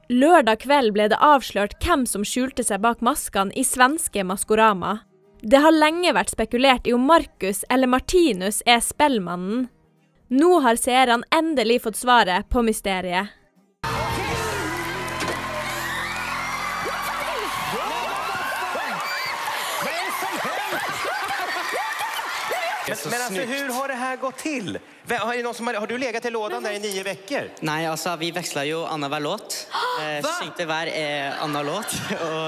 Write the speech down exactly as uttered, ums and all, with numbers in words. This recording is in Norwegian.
Lørdag kveld ble det avslørt hvem som skjulte seg bak maskene i svenske Maskorama. Det har lenge vært spekulert i om Marcus eller Martinus er spellmannen. Nå har seerne endelig fått svaret på mysteriet. Men, men alltså, hur har det här gått till? Har, det någon som har, har du legat i lådan där i nio veckor? Nej, alltså vi växlar ju annanhver låt. Eh, syngte hver eh, annan låt. Och